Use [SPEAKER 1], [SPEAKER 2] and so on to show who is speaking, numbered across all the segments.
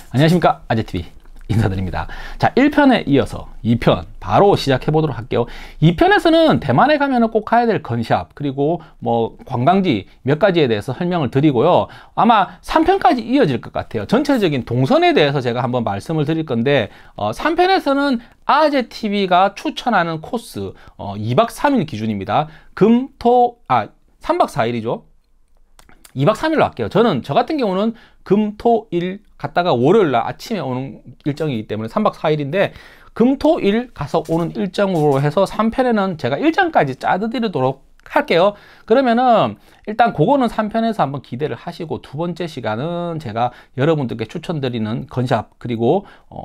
[SPEAKER 1] 안녕하십니까, 아재TV 인사드립니다. 자, 1편에 이어서 2편 바로 시작해 보도록 할게요. 2편에서는 대만에 가면은 꼭 가야 될 건샵, 그리고 뭐 관광지 몇 가지에 대해서 설명을 드리고요. 아마 3편까지 이어질 것 같아요. 전체적인 동선에 대해서 제가 한번 말씀을 드릴 건데, 3편에서는 아재TV가 추천하는 코스 2박 3일 기준입니다. 3박 4일이죠. 2박 3일로 할게요. 저 같은 경우는 금, 토, 일 갔다가 월요일 날 아침에 오는 일정이기 때문에 3박 4일인데, 금, 토, 일 가서 오는 일정으로 해서 3편에는 제가 일정까지 짜드리도록 할게요. 그러면은 일단 그거는 3편에서 한번 기대를 하시고, 두 번째 시간은 제가 여러분들께 추천드리는 건샵, 그리고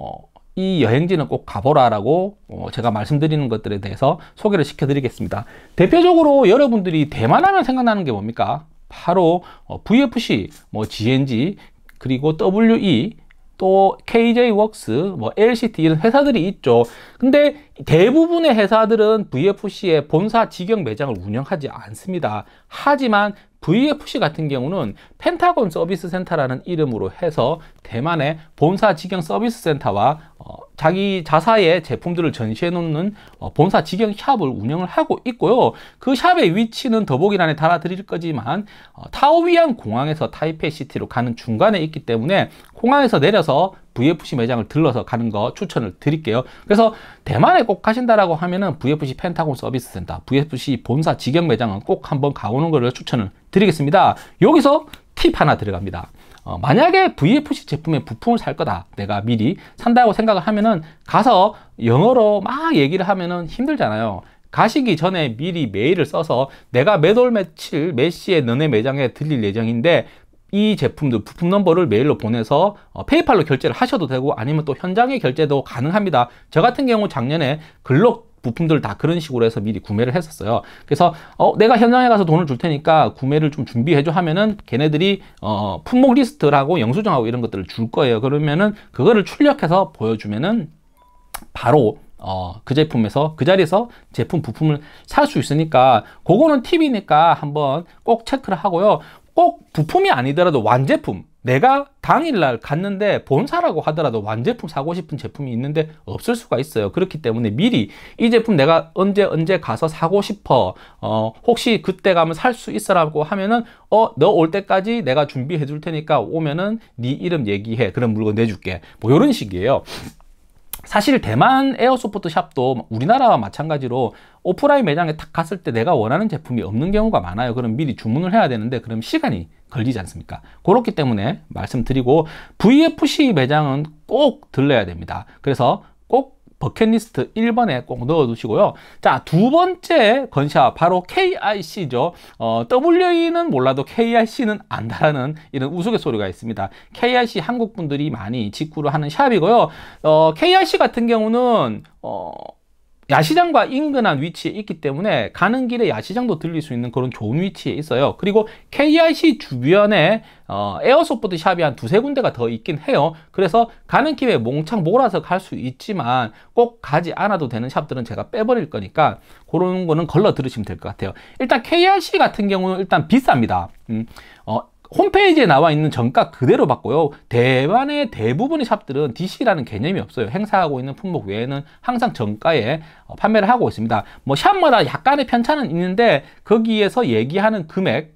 [SPEAKER 1] 이 여행지는 꼭 가보라 라고 제가 말씀드리는 것들에 대해서 소개를 시켜 드리겠습니다. 대표적으로 여러분들이 대만 하면 생각나는 게 뭡니까? 바로 VFC, 뭐 GNG, 그리고 WE, 또 KJ웍스, 뭐 LCT 이런 회사들이 있죠. 근데 대부분의 회사들은 VFC의 본사 직영 매장을 운영하지 않습니다. 하지만 VFC 같은 경우는 펜타곤 서비스 센터라는 이름으로 해서 대만의 본사 직영 서비스 센터와 자기 자사의 제품들을 전시해 놓는 본사 직영 샵을 운영을 하고 있고요. 그 샵의 위치는 더보기란에 달아 드릴 거지만 타오위안 공항에서 타이페이 시티로 가는 중간에 있기 때문에 공항에서 내려서 VFC 매장을 들러서 가는 거 추천을 드릴게요. 그래서 대만에 꼭 가신다라고 하면은 VFC 펜타곤 서비스 센터, VFC 본사 직영 매장은 꼭 한번 가보는 거를 추천을 드리겠습니다. 여기서 팁 하나 들어갑니다. 만약에 VFC 제품의 부품을 살 거다, 내가 미리 산다고 생각을 하면은 가서 영어로 막 얘기를 하면은 힘들잖아요. 가시기 전에 미리 메일을 써서 내가 몇 월 며칠 몇 시에 너네 매장에 들릴 예정인데 이 제품들 부품 넘버를 메일로 보내서 페이팔로 결제를 하셔도 되고, 아니면 또 현장에 결제도 가능합니다. 저 같은 경우 작년에 글록 부품들 다 그런 식으로 해서 미리 구매를 했었어요. 그래서 내가 현장에 가서 돈을 줄 테니까 구매를 좀 준비해줘 하면은 걔네들이 품목 리스트라고 영수증하고 이런 것들을 줄 거예요. 그러면은 그거를 출력해서 보여주면은 바로 그 제품에서 그 자리에서 제품 부품을 살 수 있으니까, 그거는 팁이니까 한번 꼭 체크를 하고요. 꼭 부품이 아니더라도 완제품, 내가 당일날 갔는데 본사라고 하더라도 완제품 사고 싶은 제품이 있는데 없을 수가 있어요. 그렇기 때문에 미리 이 제품 내가 언제 가서 사고 싶어, 혹시 그때 가면 살 수 있어라고 하면은 너 올 때까지 내가 준비해 줄 테니까 오면은 네 이름 얘기해, 그런 물건 내줄게, 뭐 이런 식이에요. 사실 대만 에어소프트 샵도 우리나라와 마찬가지로 오프라인 매장에 딱 갔을 때 내가 원하는 제품이 없는 경우가 많아요. 그럼 미리 주문을 해야 되는데 그럼 시간이 걸리지 않습니까? 그렇기 때문에 말씀드리고, VFC 매장은 꼭 들러야 됩니다. 그래서 꼭 버킷리스트 1번에 꼭 넣어 두시고요. 자, 두 번째 건샵 바로 KIC죠. WE는 몰라도 KIC는 안다라는 이런 우스갯소리가 있습니다. KIC 한국 분들이 많이 직구를 하는 샵이고요. KIC 같은 경우는 야시장과 인근한 위치에 있기 때문에 가는 길에 야시장도 들릴 수 있는 그런 좋은 위치에 있어요. 그리고 KIC 주변에 에어소프트 샵이 한 두세 군데가 더 있긴 해요. 그래서 가는 길에 몽창 몰아서 갈 수 있지만 꼭 가지 않아도 되는 샵들은 제가 빼버릴 거니까 그런 거는 걸러 들으시면 될 것 같아요. 일단 KIC 같은 경우는 일단 비쌉니다. 홈페이지에 나와 있는 정가 그대로 받고요. 대만의 대부분의 샵들은 DC라는 개념이 없어요. 행사하고 있는 품목 외에는 항상 정가에 판매를 하고 있습니다. 뭐 샵마다 약간의 편차는 있는데 거기에서 얘기하는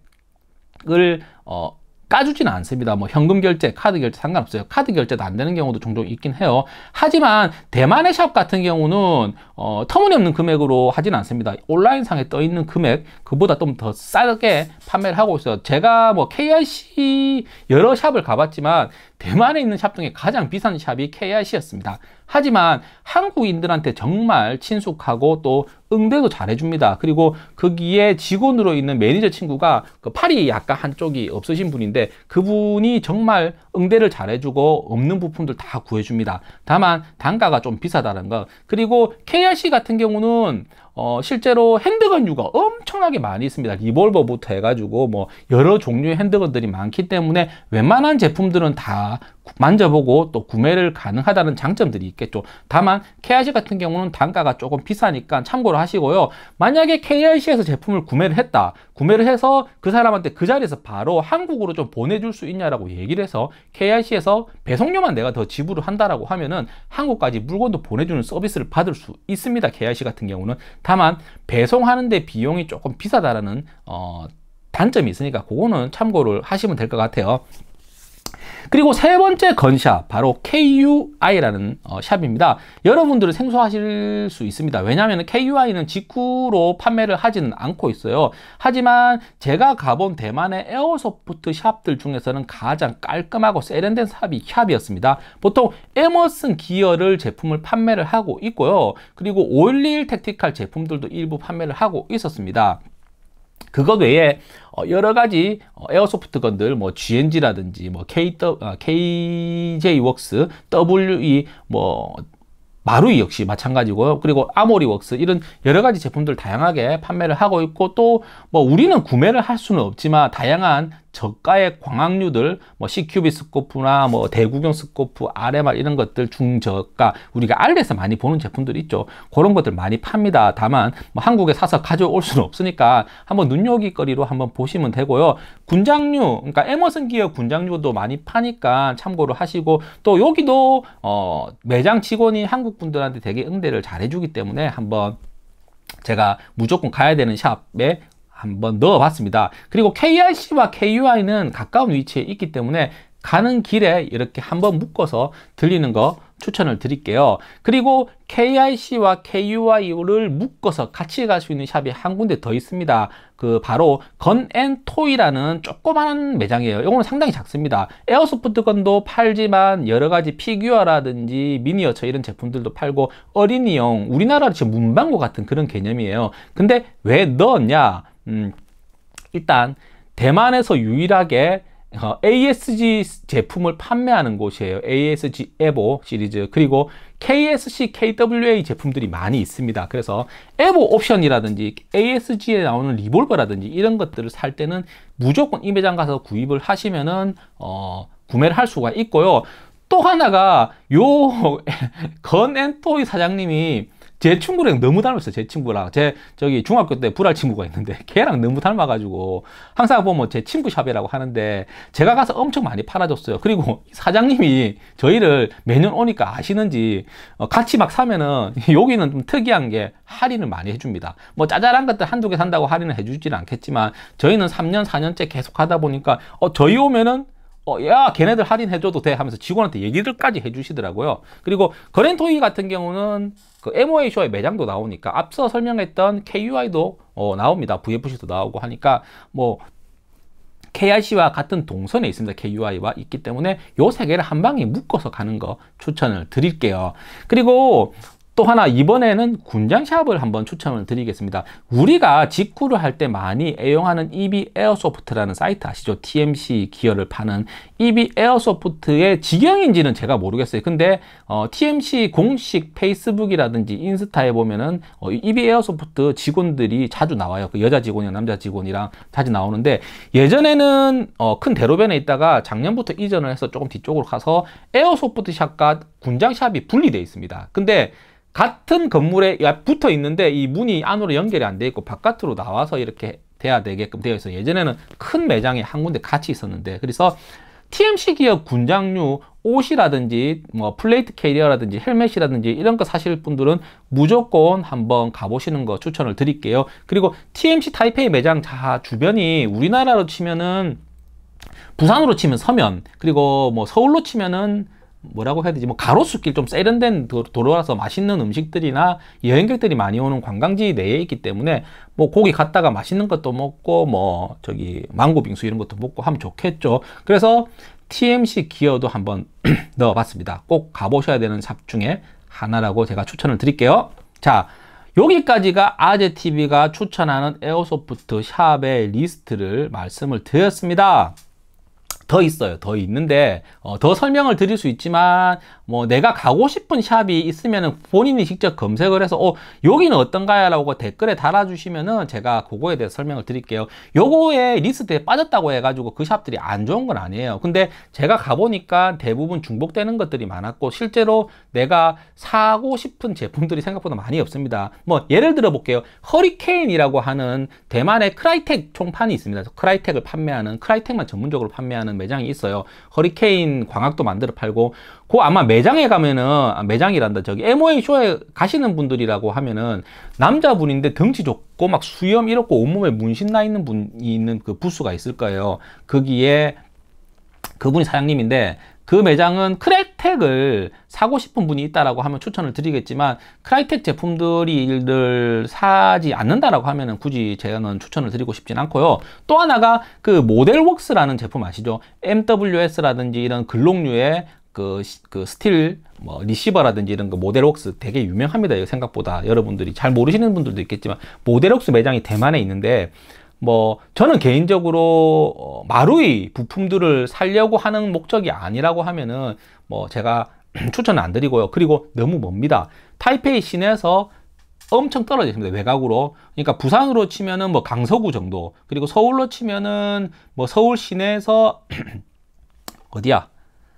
[SPEAKER 1] 금액을 까주지는 않습니다. 뭐 현금 결제, 카드 결제 상관없어요. 카드 결제도 안 되는 경우도 종종 있긴 해요. 하지만 대만의 샵 같은 경우는 터무니없는 금액으로 하지는 않습니다. 온라인상에 떠 있는 금액 그보다 좀 더 싸게 판매를 하고 있어요. 제가 뭐 KIC 여러 샵을 가봤지만 대만에 있는 샵 중에 가장 비싼 샵이 KIC였습니다. 하지만 한국인들한테 정말 친숙하고 또 응대도 잘해줍니다. 그리고 거기에 직원으로 있는 매니저 친구가 그 팔이 약간 한쪽이 없으신 분인데 그분이 정말 응대를 잘해주고 없는 부품들 다 구해줍니다. 다만 단가가 좀 비싸다는 거. 그리고 KRC 같은 경우는 실제로 핸드건류가 엄청나게 많이 있습니다. 리볼버부터 해가지고 뭐 여러 종류의 핸드건들이 많기 때문에 웬만한 제품들은 다 만져보고 또 구매를 가능하다는 장점들이 있겠죠. 다만 KIC 같은 경우는 단가가 조금 비싸니까 참고를 하시고요. 만약에 KIC에서 제품을 구매를 했다. 구매를 해서 그 사람한테 그 자리에서 바로 한국으로 좀 보내줄 수 있냐라고 얘기를 해서 KIC에서 배송료만 내가 더 지불을 한다라고 하면은 한국까지 물건도 보내주는 서비스를 받을 수 있습니다. KIC 같은 경우는. 다만 배송하는데 비용이 조금 비싸다라는 단점이 있으니까 그거는 참고를 하시면 될 것 같아요. 그리고 세 번째 건샵, 바로 KUI라는 샵입니다. 여러분들은 생소하실 수 있습니다. 왜냐하면 KUI는 직구로 판매를 하지는 않고 있어요. 하지만 제가 가본 대만의 에어소프트 샵들 중에서는 가장 깔끔하고 세련된 샵이었습니다. 보통 에머슨 기어를 제품을 판매를 하고 있고요. 그리고 511 택티칼 제품들도 일부 판매를 하고 있었습니다. 그것 외에 여러 가지 에어소프트 건들, 뭐 GNG라든지 뭐 KJ웍스, WE, 뭐 마루이 역시 마찬가지고요. 그리고 아모리웍스, 이런 여러 가지 제품들 다양하게 판매를 하고 있고, 또 뭐 우리는 구매를 할 수는 없지만 다양한 저가의 광학류들, 뭐 CQB 스코프나 뭐 대구경 스코프, RMR 이런 것들 중저가, 우리가 알에서 많이 보는 제품들이 있죠. 그런 것들 많이 팝니다. 다만 뭐 한국에 사서 가져올 수는 없으니까 한번 눈요깃거리로 한번 보시면 되고요. 군장류, 그러니까 에머슨 기어 군장류도 많이 파니까 참고를 하시고, 또 여기도 매장 직원이 한국 분들한테 되게 응대를 잘 해주기 때문에 한번 제가 무조건 가야 되는 샵에 한번 넣어봤습니다. 그리고 KIC와 KUI는 가까운 위치에 있기 때문에 가는 길에 이렇게 한번 묶어서 들리는 거 추천을 드릴게요. 그리고 KIC와 KUI를 묶어서 같이 갈 수 있는 샵이 한 군데 더 있습니다. 그 바로 건앤토이라는 조그마한 매장이에요. 이거는 상당히 작습니다. 에어소프트 건도 팔지만 여러 가지 피규어라든지 미니어처 이런 제품들도 팔고, 어린이용, 우리나라로 지금 문방구 같은 그런 개념이에요. 근데 왜 넣었냐? 일단 대만에서 유일하게 ASG 제품을 판매하는 곳이에요. ASG 에보 시리즈, 그리고 KSC, KWA 제품들이 많이 있습니다. 그래서 에보 옵션이라든지 ASG에 나오는 리볼버라든지 이런 것들을 살 때는 무조건 이 매장 가서 구입을 하시면은 구매를 할 수가 있고요. 또 하나가 요 건앤토이 사장님이 제 친구랑 너무 닮았어요. 제 친구랑. 저기 중학교 때 불알 친구가 있는데 걔랑 너무 닮아가지고 항상 보면 제 친구 샵이라고 하는데 제가 가서 엄청 많이 팔아줬어요. 그리고 사장님이 저희를 매년 오니까 아시는지 같이 막 사면은 여기는 좀 특이한 게 할인을 많이 해줍니다. 뭐 짜잘한 것들 한두 개 산다고 할인을 해주지는 않겠지만 저희는 3년, 4년째 계속 하다 보니까 저희 오면은 야, 걔네들 할인해줘도 돼 하면서 직원한테 얘기들까지 해주시더라고요. 그리고 건앤토이 같은 경우는 그 MOA 쇼의 매장도 나오니까 앞서 설명했던 KUI도 나옵니다. VFC도 나오고 하니까 뭐 KIC와 같은 동선에 있습니다. KUI와 있기 때문에 요 세 개를 한 방에 묶어서 가는 거 추천을 드릴게요. 그리고 또 하나, 이번에는 군장샵을 한번 추천을 드리겠습니다. 우리가 직구를 할 때 많이 애용하는 EB 에어소프트라는 사이트 아시죠? TMC 기어를 파는 EB 에어소프트의 직영인지는 제가 모르겠어요. 근데 TMC 공식 페이스북이라든지 인스타에 보면은 EB 에어소프트 직원들이 자주 나와요. 그 여자 직원이랑 남자 직원이랑 자주 나오는데, 예전에는 큰 대로변에 있다가 작년부터 이전을 해서 조금 뒤쪽으로 가서 에어소프트 샵과 군장샵이 분리되어 있습니다. 근데 같은 건물에 붙어 있는데 이 문이 안으로 연결이 안 돼 있고 바깥으로 나와서 이렇게 돼야 되게끔 되어 있어요. 예전에는 큰 매장이 한 군데 같이 있었는데, 그래서 TMC 기업 군장류 옷이라든지 뭐 플레이트 캐리어라든지 헬멧이라든지 이런 거 사실 분들은 무조건 한번 가보시는 거 추천을 드릴게요. 그리고 TMC 타이페이 매장 주변이 우리나라로 치면은 부산으로 치면 서면, 그리고 뭐 서울로 치면은 뭐라고 해야 되지, 뭐 가로수길, 좀 세련된 도로라서 맛있는 음식들이나 여행객들이 많이 오는 관광지 내에 있기 때문에 뭐 거기 갔다가 맛있는 것도 먹고 뭐 저기 망고 빙수 이런 것도 먹고 하면 좋겠죠. 그래서 TMC 기어도 한번 넣어봤습니다. 꼭 가보셔야 되는 샵 중에 하나라고 제가 추천을 드릴게요. 자, 여기까지가 아재TV가 추천하는 에어소프트 샵의 리스트를 말씀을 드렸습니다. 더 있어요. 더 있는데 더 설명을 드릴 수 있지만 뭐 내가 가고 싶은 샵이 있으면은 본인이 직접 검색을 해서 여기는 어떤가요? 라고 댓글에 달아주시면은 제가 그거에 대해서 설명을 드릴게요. 요거에 리스트에 빠졌다고 해가지고 그 샵들이 안 좋은 건 아니에요. 근데 제가 가보니까 대부분 중복되는 것들이 많았고 실제로 내가 사고 싶은 제품들이 생각보다 많이 없습니다. 뭐 예를 들어 볼게요. 허리케인이라고 하는 대만의 크라이텍 총판이 있습니다. 크라이텍을 판매하는, 크라이텍만 전문적으로 판매하는 매장이 있어요. 허리케인 광학도 만들어 팔고, 그 아마 매장에 가면은, 매장이란다, 저기 MOA 쇼에 가시는 분들이라고 하면은 남자분인데 덩치 좋고 막 수염 이렇고 온몸에 문신 나 있는 분이 있는 그 부스가 있을 거예요. 거기에 그분이 사장님인데, 그 매장은 크라이텍을 사고 싶은 분이 있다라고 하면 추천을 드리겠지만, 크라이텍 제품들을 사지 않는다라고 하면은 굳이 저는 추천을 드리고 싶진 않고요. 또 하나가 그 모델웍스라는 제품 아시죠? MWS라든지 이런 글록류의 그 스틸 뭐 리시버라든지 이런 거 모델웍스 되게 유명합니다. 생각보다 여러분들이 잘 모르시는 분들도 있겠지만 모델웍스 매장이 대만에 있는데, 뭐 저는 개인적으로 마루이 부품들을 살려고 하는 목적이 아니라고 하면은 뭐 제가 추천은 안 드리고요. 그리고 너무 멉니다. 타이페이 시내에서 엄청 떨어져 있습니다. 외곽으로. 그러니까 부산으로 치면은 뭐 강서구 정도, 그리고 서울로 치면은 뭐 서울 시내에서 어디야?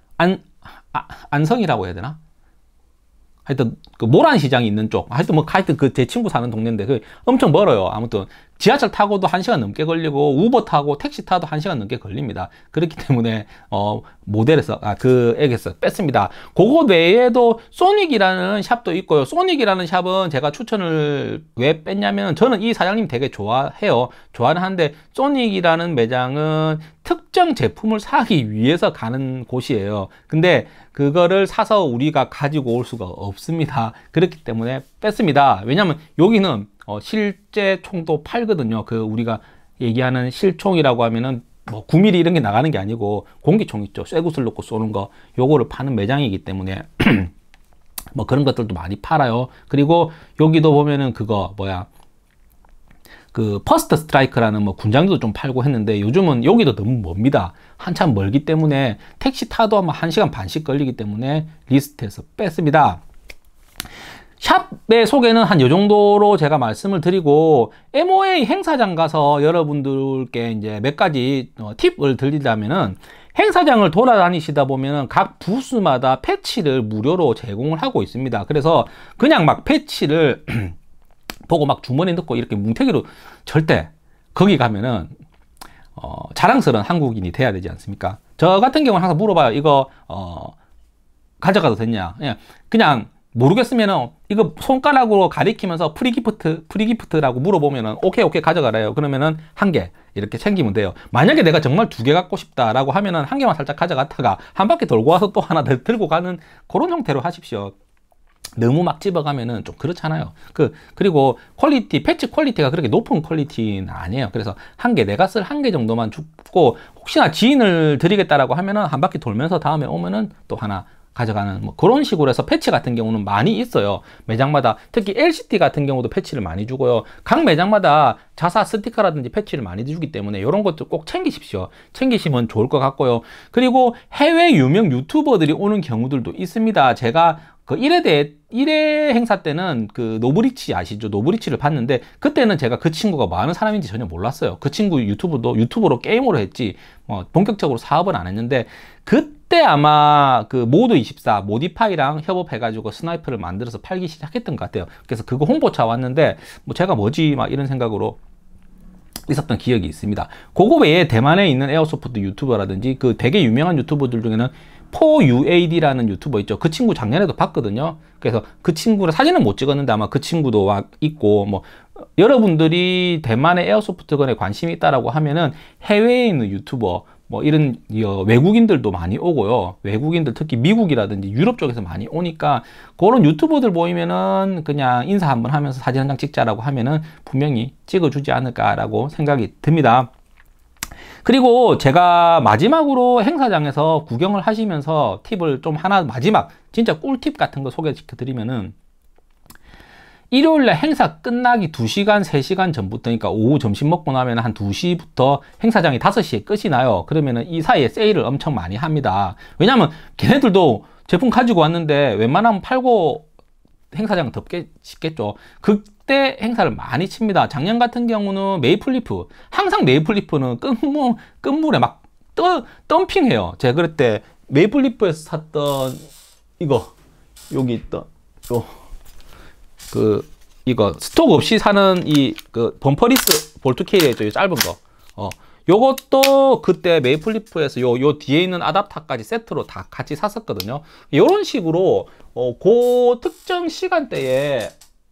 [SPEAKER 1] 안성이라고 해야 되나? 하여튼 그 모란시장이 있는 쪽, 하여튼 그 제 친구 사는 동네인데 그 엄청 멀어요. 아무튼 지하철 타고도 1시간 넘게 걸리고 우버 타고 택시 타도 1시간 넘게 걸립니다. 그렇기 때문에 모델에서 그에게서 뺐습니다. 그거 외에도 소닉이라는 샵도 있고요. 소닉이라는 샵은 제가 추천을 왜 뺐냐면, 저는 이 사장님 되게 좋아해요. 좋아는 하는데 소닉이라는 매장은 특정 제품을 사기 위해서 가는 곳이에요. 근데 그거를 사서 우리가 가지고 올 수가 없습니다. 그렇기 때문에 뺐습니다. 왜냐면 여기는 실제 총도 팔거든요. 그 우리가 얘기하는 실총이라고 하면은 뭐 9mm 이런 게 나가는 게 아니고 공기총 있죠. 쇠구슬 넣고 쏘는 거, 요거를 파는 매장이기 때문에 뭐 그런 것들도 많이 팔아요. 그리고 여기도 보면은 그거 그 퍼스트 스트라이크라는 뭐 군장도 좀 팔고 했는데, 요즘은 여기도 너무 멉니다. 한참 멀기 때문에 택시 타도 아마 1시간 반씩 걸리기 때문에 리스트에서 뺐습니다. 샵의 소개는 한 요 정도로 제가 말씀을 드리고, MOA 행사장 가서 여러분들께 이제 몇 가지 팁을 드리자면은, 행사장을 돌아다니시다 보면은 각 부스마다 패치를 무료로 제공을 하고 있습니다. 그래서 그냥 막 패치를 보고 막 주머니에 넣고 이렇게 뭉태기로, 절대 거기 가면은 자랑스러운 한국인이 돼야 되지 않습니까? 저 같은 경우는 항상 물어봐요. 이거 가져가도 되냐? 그냥 모르겠으면은 이거 손가락으로 가리키면서 프리기프트라고 물어보면은 오케이 가져가래요. 그러면은 1개 이렇게 챙기면 돼요. 만약에 내가 정말 2개 갖고 싶다라고 하면은 1개만 살짝 가져갔다가 한 바퀴 돌고 와서 또 하나 더 들고 가는 그런 형태로 하십시오. 너무 막 집어가면은 좀 그렇잖아요. 그리고 패치 퀄리티가 그렇게 높은 퀄리티는 아니에요. 그래서 내가 쓸 1개 정도만 주고, 혹시나 지인을 드리겠다라고 하면은 한 바퀴 돌면서 다음에 오면은 또 하나 가져가는 뭐 그런 식으로 해서 패치 같은 경우는 많이 있어요. 매장마다. 특히 LCT 같은 경우도 패치를 많이 주고요. 각 매장마다 자사 스티커라든지 패치를 많이 주기 때문에 이런 것도 꼭 챙기십시오. 챙기시면 좋을 것 같고요. 그리고 해외 유명 유튜버들이 오는 경우들도 있습니다. 제가 그 1회 행사 때는 그 노브리치 아시죠? 노브리치를 봤는데, 그때는 제가 그 친구가 뭐 하는 사람인지 전혀 몰랐어요. 그 친구 유튜브로 게임으로 했지 뭐 본격적으로 사업은 안 했는데, 그때 아마 그 모드24 모디파이랑 협업해가지고 스나이퍼를 만들어서 팔기 시작했던 것 같아요. 그래서 그거 홍보차 왔는데 뭐 제가 뭐지 막 이런 생각으로 있었던 기억이 있습니다. 그거 외에 대만에 있는 에어소프트 유튜버라든지 그 되게 유명한 유튜버들 중에는 4UAD라는 유튜버 있죠. 그 친구 작년에도 봤거든요. 그래서 그 친구를 사진은 못 찍었는데 아마 그 친구도 있고, 뭐 여러분들이 대만의 에어소프트건에 관심이 있다라고 하면은 해외에 있는 유튜버 뭐 이런 외국인들도 많이 오고요. 외국인들 특히 미국이라든지 유럽 쪽에서 많이 오니까 그런 유튜버들 보이면은 그냥 인사 한번 하면서 사진 한 장 찍자라고 하면은 분명히 찍어주지 않을까라고 생각이 듭니다. 그리고 제가 마지막으로 행사장에서 구경을 하시면서 팁을 좀 하나, 마지막 진짜 꿀팁 같은 거 소개시켜 드리면은, 일요일날 행사 끝나기 2시간, 3시간 전부터, 그러니까 오후 점심 먹고 나면 한 2시부터 행사장이 5시에 끝이 나요. 그러면은 이 사이에 세일을 엄청 많이 합니다. 왜냐면 걔네들도 제품 가지고 왔는데 웬만하면 팔고 행사장 덮게 싶겠죠. 그때 행사를 많이 칩니다. 작년 같은 경우는 메이플리프, 항상 메이플리프는 끝물에 막 덤핑해요. 제가 그럴 때 메이플리프에서 샀던 이거, 여기 있던 이거 스톡 없이 사는 범퍼리스 볼트 케이블 짧은 거, 요것도 그때 메이플리프에서 요 뒤에 있는 아답터까지 세트로 다 같이 샀었거든요. 요런 식으로 그 특정 시간대에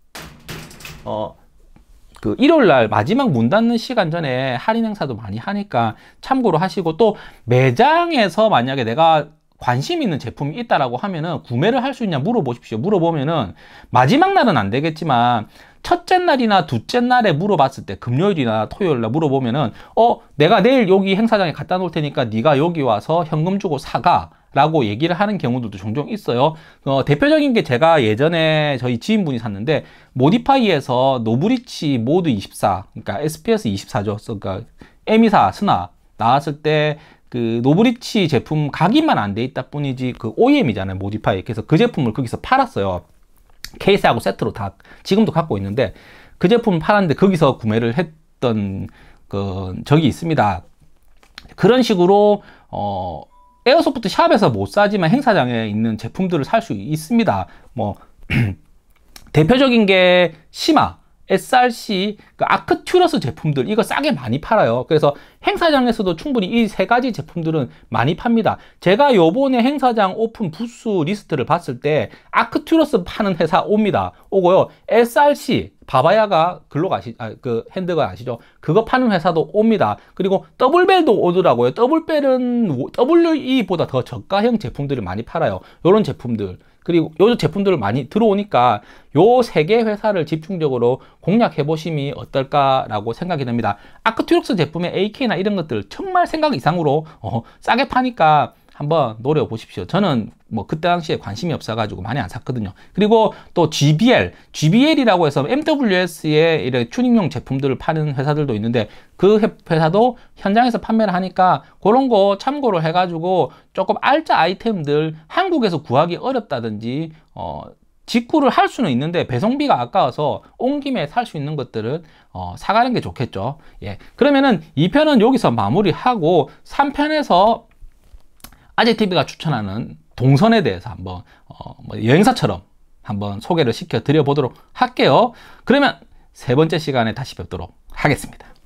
[SPEAKER 1] 그 일요일날 마지막 문 닫는 시간 전에 할인 행사도 많이 하니까 참고로 하시고, 또 매장에서 만약에 내가 관심 있는 제품이 있다라고 하면은 구매를 할 수 있냐 물어보십시오. 물어보면은 마지막 날은 안 되겠지만 첫째 날이나 둘째 날에 물어봤을 때, 금요일이나 토요일날 물어보면은 내가 내일 여기 행사장에 갖다 놓을 테니까 네가 여기 와서 현금 주고 사가 라고 얘기를 하는 경우들도 종종 있어요. 대표적인 게 제가 예전에 저희 지인분이 샀는데, 모디파이에서 노브리치 모드 24, 그러니까 SPS 24죠. 그러니까 M24 스나 나왔을 때 그 노브리치 제품 각인만 안 돼 있다 뿐이지 그 OEM이잖아요, 모디파이. 그래서 그 제품을 거기서 팔았어요. 케이스하고 세트로 다 지금도 갖고 있는데, 그 제품을 팔았는데 거기서 구매를 했던 적이 있습니다. 그런 식으로 에어소프트 샵에서 못 사지만 행사장에 있는 제품들을 살 수 있습니다. 뭐 대표적인 게 시마, SRC, 그 아크튜러스 제품들, 이거 싸게 많이 팔아요. 그래서 행사장에서도 충분히 이 세 가지 제품들은 많이 팝니다. 제가 요번에 행사장 오픈 부스 리스트를 봤을 때 아크튜러스 파는 회사 오고요. SRC, 바바야가 그 핸드가 아시죠? 그거 파는 회사도 옵니다. 그리고 더블벨도 오더라고요. 더블벨은 WE보다 더 저가형 제품들을 많이 팔아요. 요런 제품들. 그리고 요 제품들을 많이 들어오니까 요 세 개 회사를 집중적으로 공략해 보심이 어떨까라고 생각이 됩니다. 아크튜럭스 제품의 AK나 이런 것들 정말 생각 이상으로 싸게 파니까 한번 노려 보십시오. 저는 뭐 그때 당시에 관심이 없어 가지고 많이 안 샀거든요. 그리고 또 GBL이라고 해서 MWS의 이런 튜닝용 제품들을 파는 회사들도 있는데, 그 회사도 현장에서 판매를 하니까 그런 거 참고를 해 가지고 조금 알짜 아이템들, 한국에서 구하기 어렵다든지 직구를 할 수는 있는데 배송비가 아까워서 온 김에 살 수 있는 것들은 사가는 게 좋겠죠. 예. 그러면은 2편은 여기서 마무리하고 3편에서 아재TV가 추천하는 동선에 대해서 한번 여행사처럼 한번 소개를 시켜 드려 보도록 할게요. 그러면 세 번째 시간에 다시 뵙도록 하겠습니다.